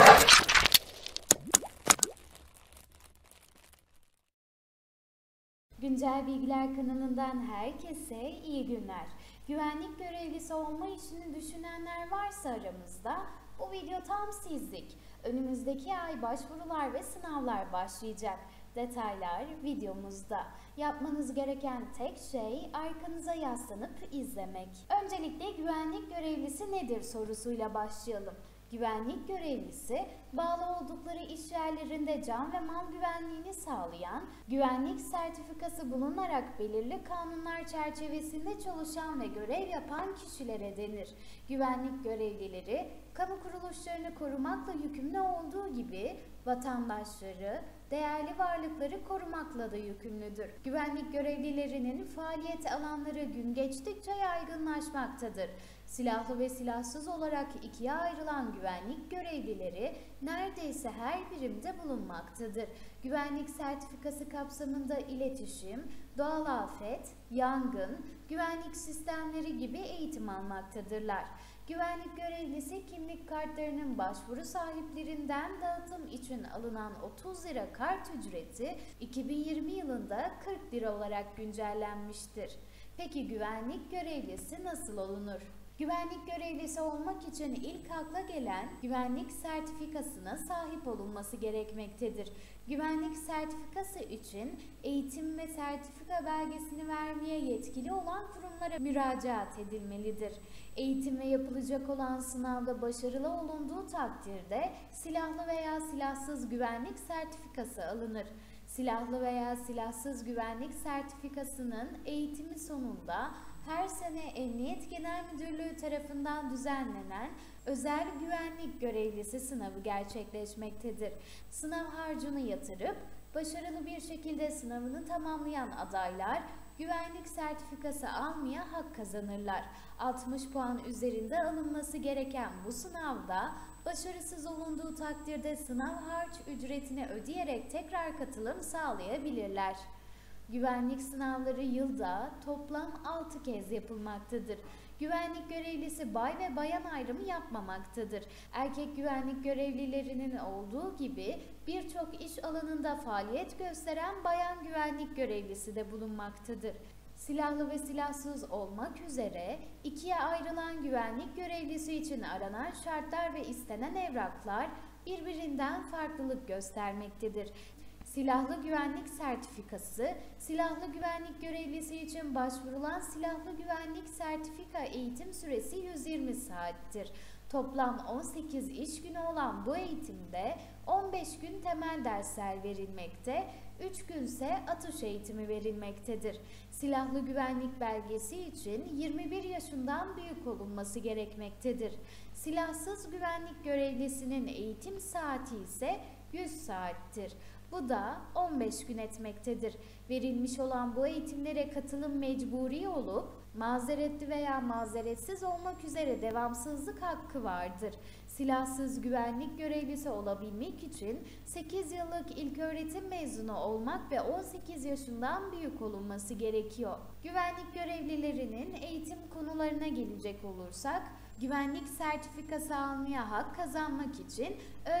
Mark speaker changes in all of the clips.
Speaker 1: Güncel Bilgiler kanalından herkese iyi günler. Güvenlik görevlisi olma işini düşünenler varsa aramızda bu video tam sizlik. Önümüzdeki ay başvurular ve sınavlar başlayacak. Detaylar videomuzda. Yapmanız gereken tek şey arkanıza yaslanıp izlemek. Öncelikle güvenlik görevlisi nedir sorusuyla başlayalım. Güvenlik görevlisi, bağlı oldukları iş yerlerinde can ve mal güvenliğini sağlayan, güvenlik sertifikası bulunarak belirli kanunlar çerçevesinde çalışan ve görev yapan kişilere denir. Güvenlik görevlileri, kamu kuruluşlarını korumakla yükümlü olduğu gibi vatandaşları, değerli varlıkları korumakla da yükümlüdür. Güvenlik görevlilerinin faaliyet alanları gün geçtikçe yaygınlaşmaktadır. Silahlı ve silahsız olarak ikiye ayrılan güvenlik görevlileri neredeyse her birimde bulunmaktadır. Güvenlik sertifikası kapsamında iletişim, doğal afet, yangın, güvenlik sistemleri gibi eğitim almaktadırlar. Güvenlik görevlisi kimlik kartlarının başvuru sahiplerinden dağıtım için alınan 30 lira kart ücreti 2020 yılında 40 lira olarak güncellenmiştir. Peki güvenlik görevlisi nasıl olunur? Güvenlik görevlisi olmak için ilk akla gelen güvenlik sertifikasına sahip olunması gerekmektedir. Güvenlik sertifikası için eğitim ve sertifika belgesini vermeye yetkili olan kurumlara müracaat edilmelidir. Eğitim ve yapılacak olan sınavda başarılı olunduğu takdirde silahlı veya silahsız güvenlik sertifikası alınır. Silahlı veya silahsız güvenlik sertifikasının eğitimi sonunda her sene Emniyet Genel Müdürlüğü tarafından düzenlenen özel güvenlik görevlisi sınavı gerçekleşmektedir. Sınav harcını yatırıp başarılı bir şekilde sınavını tamamlayan adaylar güvenlik sertifikası almaya hak kazanırlar. 60 puan üzerinde alınması gereken bu sınavda başarısız olunduğu takdirde sınav harç ücretini ödeyerek tekrar katılım sağlayabilirler. Güvenlik sınavları yılda toplam 6 kez yapılmaktadır. Güvenlik görevlisi bay ve bayan ayrımı yapmamaktadır. Erkek güvenlik görevlilerinin olduğu gibi birçok iş alanında faaliyet gösteren bayan güvenlik görevlisi de bulunmaktadır. Silahlı ve silahsız olmak üzere ikiye ayrılan güvenlik görevlisi için aranan şartlar ve istenen evraklar birbirinden farklılık göstermektedir. Silahlı güvenlik sertifikası, silahlı güvenlik görevlisi için başvurulan silahlı güvenlik sertifika eğitim süresi 120 saattir. Toplam 18 iş günü olan bu eğitimde 15 gün temel dersler verilmekte, 3 günse atış eğitimi verilmektedir. Silahlı güvenlik belgesi için 21 yaşından büyük olunması gerekmektedir. Silahsız güvenlik görevlisinin eğitim saati ise 100 saattir. Bu da 15 gün etmektedir. Verilmiş olan bu eğitimlere katılım mecburi olup mazeretli veya mazeretsiz olmak üzere devamsızlık hakkı vardır. Silahsız güvenlik görevlisi olabilmek için 8 yıllık ilköğretim mezunu olmak ve 18 yaşından büyük olunması gerekiyor. Güvenlik görevlilerinin eğitim konularına gelecek olursak, güvenlik sertifikası almaya hak kazanmak için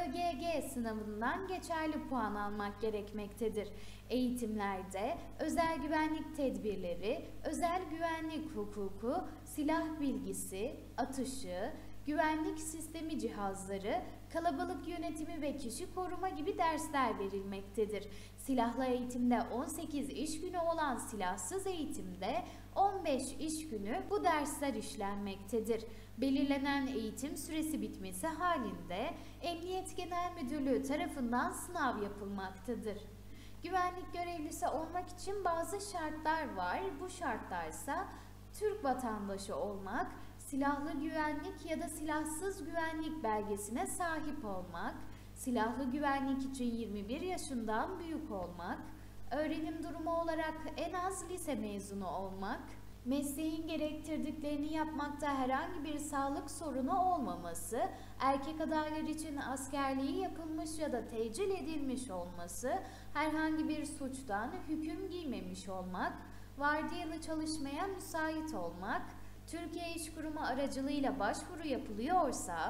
Speaker 1: ÖGG sınavından geçerli puan almak gerekmektedir. Eğitimlerde özel güvenlik tedbirleri, özel güvenlik hukuku, silah bilgisi, atışı, güvenlik sistemi cihazları, kalabalık yönetimi ve kişi koruma gibi dersler verilmektedir. Silahlı eğitimde 18 iş günü olan silahsız eğitimde 15 iş günü bu dersler işlenmektedir. Belirlenen eğitim süresi bitmesi halinde Emniyet Genel Müdürlüğü tarafından sınav yapılmaktadır. Güvenlik görevlisi olmak için bazı şartlar var. Bu şartlarsa Türk vatandaşı olmak, silahlı güvenlik ya da silahsız güvenlik belgesine sahip olmak, silahlı güvenlik için 21 yaşından büyük olmak, öğrenim durumu olarak en az lise mezunu olmak, mesleğin gerektirdiklerini yapmakta herhangi bir sağlık sorunu olmaması, erkek adaylar için askerliği yapılmış ya da tecil edilmiş olması, herhangi bir suçtan hüküm giymemiş olmak, vardiyalı çalışmaya müsait olmak, Türkiye İş Kurumu aracılığıyla başvuru yapılıyorsa,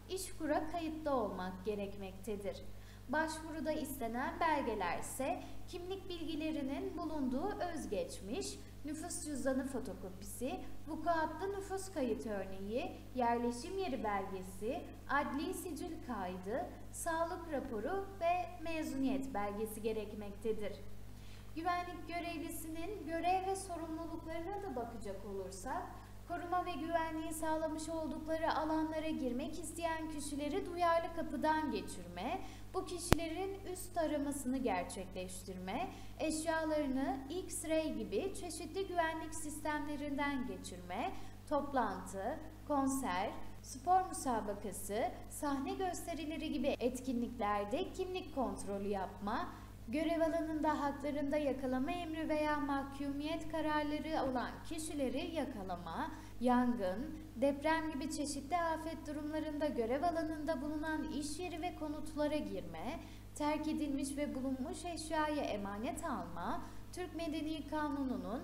Speaker 1: İşkur'a kayıtlı olmak gerekmektedir. Başvuruda istenen belgeler ise kimlik bilgilerinin bulunduğu özgeçmiş, nüfus cüzdanı fotokopisi, vukuatlı nüfus kayıt örneği, yerleşim yeri belgesi, adli sicil kaydı, sağlık raporu ve mezuniyet belgesi gerekmektedir. Güvenlik görevlisinin görev ve sorumluluklarına da bakacak olursak, koruma ve güvenliği sağlamış oldukları alanlara girmek isteyen kişileri duyarlı kapıdan geçirme, bu kişilerin üst aramasını gerçekleştirme, eşyalarını X-ray gibi çeşitli güvenlik sistemlerinden geçirme, toplantı, konser, spor müsabakası, sahne gösterileri gibi etkinliklerde kimlik kontrolü yapma, görev alanında haklarında yakalama emri veya mahkumiyet kararları olan kişileri yakalama, yangın, deprem gibi çeşitli afet durumlarında görev alanında bulunan iş yeri ve konutlara girme, terk edilmiş ve bulunmuş eşyaya emanet alma, Türk Medeni Kanunu'nun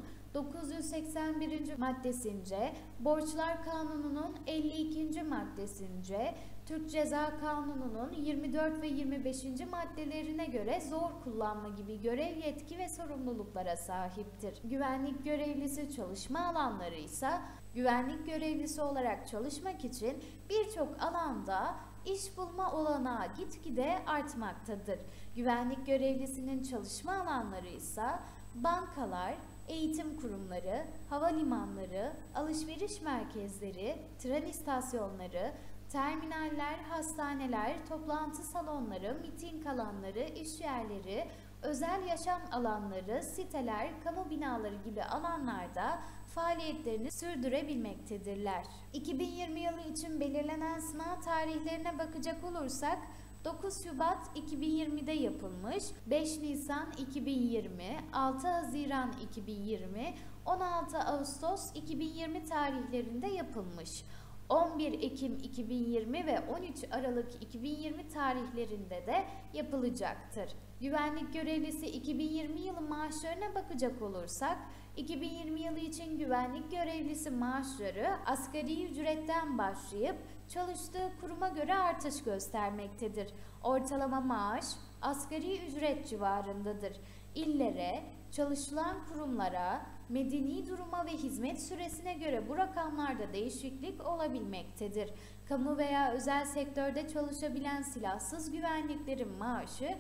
Speaker 1: 981. maddesince, Borçlar Kanunu'nun 52. maddesince, Türk Ceza Kanunu'nun 24 ve 25. maddelerine göre zor kullanma gibi görev yetki ve sorumluluklara sahiptir. Güvenlik görevlisi çalışma alanları ise güvenlik görevlisi olarak çalışmak için birçok alanda iş bulma olanağı gitgide artmaktadır. Güvenlik görevlisinin çalışma alanları ise bankalar, eğitim kurumları, havalimanları, alışveriş merkezleri, tren istasyonları, terminaller, hastaneler, toplantı salonları, miting alanları, iş yerleri, özel yaşam alanları, siteler, kamu binaları gibi alanlarda faaliyetlerini sürdürebilmektedirler. 2020 yılı için belirlenen sınav tarihlerine bakacak olursak, 9 Şubat 2020'de yapılmış, 5 Nisan 2020, 6 Haziran 2020, 16 Ağustos 2020 tarihlerinde yapılmış. 11 Ekim 2020 ve 13 Aralık 2020 tarihlerinde de yapılacaktır. Güvenlik görevlisi 2020 yılı maaşlarına bakacak olursak, 2020 yılı için güvenlik görevlisi maaşları asgari ücretten başlayıp çalıştığı kuruma göre artış göstermektedir. Ortalama maaş asgari ücret civarındadır. İllere, çalışılan kurumlara, medeni duruma ve hizmet süresine göre bu rakamlarda değişiklik olabilmektedir. Kamu veya özel sektörde çalışabilen silahsız güvenliklerin maaşı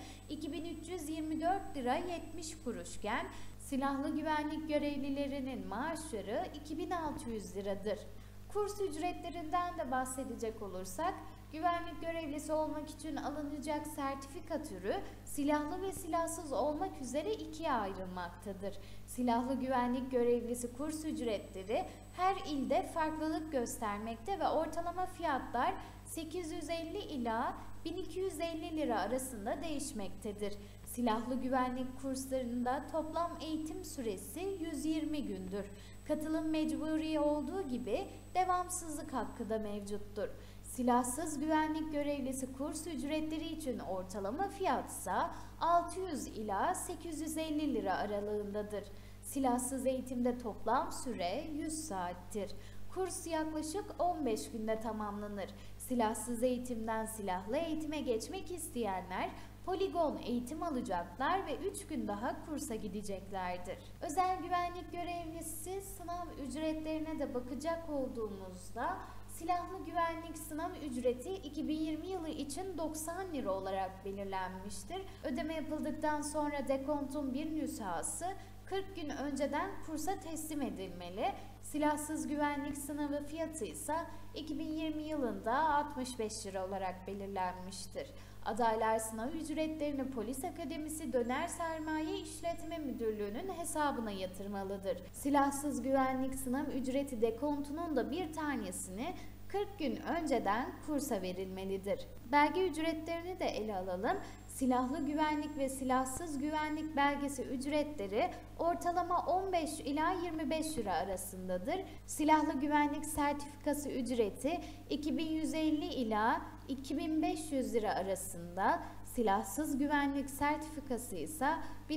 Speaker 1: 2324 lira 70 kuruşken silahlı güvenlik görevlilerinin maaşları 2600 liradır. Kurs ücretlerinden de bahsedecek olursak, güvenlik görevlisi olmak için alınacak sertifika türü silahlı ve silahsız olmak üzere ikiye ayrılmaktadır. Silahlı güvenlik görevlisi kurs ücretleri her ilde farklılık göstermekte ve ortalama fiyatlar 850 ila 1250 lira arasında değişmektedir. Silahlı güvenlik kurslarında toplam eğitim süresi 120 gündür. Katılım mecburi olduğu gibi devamsızlık hakkı da mevcuttur. Silahsız güvenlik görevlisi kurs ücretleri için ortalama fiyatsa 600 ila 850 lira aralığındadır. Silahsız eğitimde toplam süre 100 saattir. Kurs yaklaşık 15 günde tamamlanır. Silahsız eğitimden silahlı eğitime geçmek isteyenler poligon eğitim alacaklar ve 3 gün daha kursa gideceklerdir. Özel güvenlik görevlisi sınav ücretlerine de bakacak olduğumuzda silahlı güvenlik sınav ücreti 2020 yılı için 90 lira olarak belirlenmiştir. Ödeme yapıldıktan sonra dekontun bir nüshası 40 gün önceden kursa teslim edilmeli. Silahsız güvenlik sınavı fiyatı ise 2020 yılında 65 lira olarak belirlenmiştir. Adaylar sınav ücretlerini Polis Akademisi Döner Sermaye İşletme Müdürlüğü'nün hesabına yatırmalıdır. Silahsız güvenlik sınav ücreti dekontunun da bir tanesini 40 gün önceden kursa verilmelidir. Belge ücretlerini de ele alalım. Silahlı güvenlik ve silahsız güvenlik belgesi ücretleri ortalama 15 ila 25 lira arasındadır. Silahlı güvenlik sertifikası ücreti 2150 ila 2500 lira arasında, silahsız güvenlik sertifikası ise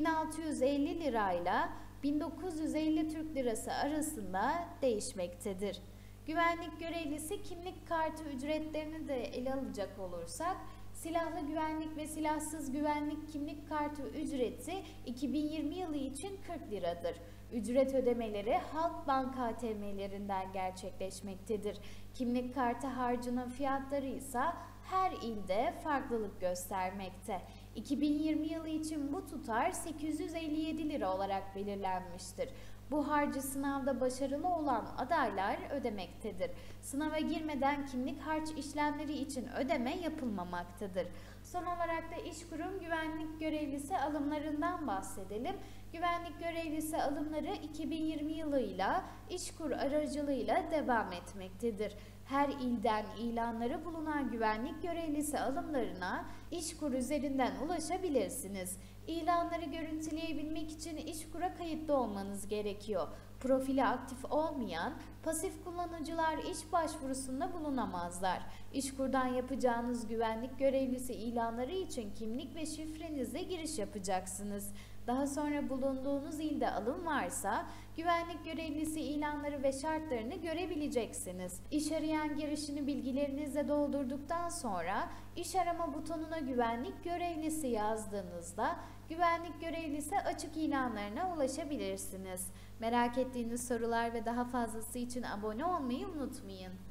Speaker 1: 1650 lirayla 1950 Türk Lirası arasında değişmektedir. Güvenlik görevlisi kimlik kartı ücretlerini de ele alacak olursak, silahlı güvenlik ve silahsız güvenlik kimlik kartı ücreti 2020 yılı için 40 liradır. Ücret ödemeleri Halkbank ATM'lerinden gerçekleşmektedir. Kimlik kartı harcının fiyatları ise her ilde farklılık göstermekte. 2020 yılı için bu tutar 857 lira olarak belirlenmiştir. Bu harcı sınavda başarılı olan adaylar ödemektedir. Sınava girmeden kimlik harç işlemleri için ödeme yapılmamaktadır. Son olarak da İşkur'un güvenlik görevlisi alımlarından bahsedelim. Güvenlik görevlisi alımları 2020 yılıyla İşkur aracılığıyla devam etmektedir. Her ilden ilanları bulunan güvenlik görevlisi alımlarına İşkur üzerinden ulaşabilirsiniz. İlanları görüntüleyebilmek için İşkur'a kayıtlı olmanız gerekiyor. Profili aktif olmayan, pasif kullanıcılar iş başvurusunda bulunamazlar. İşkur'dan yapacağınız güvenlik görevlisi ilanları için kimlik ve şifrenizle giriş yapacaksınız. Daha sonra bulunduğunuz ilde alım varsa güvenlik görevlisi ilanları ve şartlarını görebileceksiniz. İş arayan girişini bilgilerinizle doldurduktan sonra iş arama butonuna güvenlik görevlisi yazdığınızda güvenlik görevlisi açık ilanlarına ulaşabilirsiniz. Merak ettiğiniz sorular ve daha fazlası için abone olmayı unutmayın.